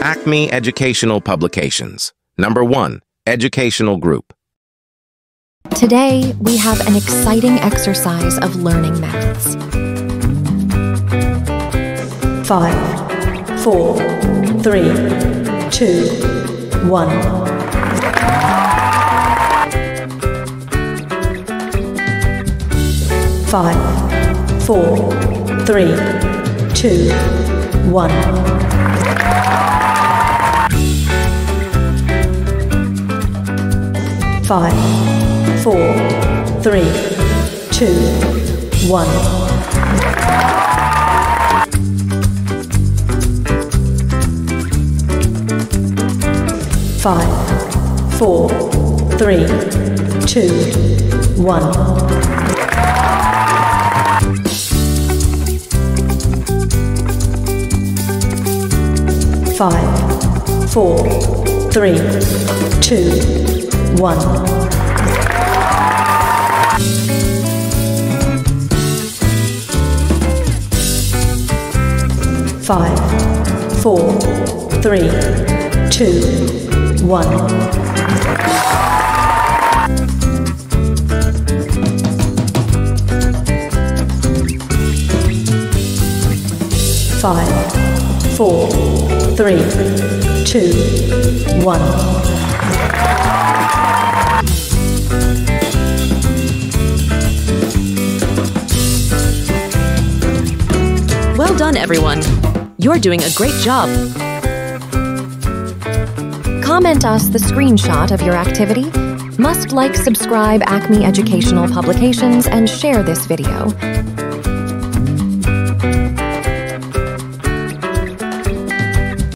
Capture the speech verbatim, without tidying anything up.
Acme Educational Publications. Number one, Educational Group. Today, we have an exciting exercise of learning maths. Five, four, three, two, one. Five, four, three, two, one. Five, four, three, two, one. Five, four, three, two, one. Five, four, three, two, one. Five, four, three, two, one. Five, four, three, two, one. Well done, everyone. You're doing a great job. Comment us the screenshot of your activity. Must like, subscribe Acme Educational Publications, and share this video.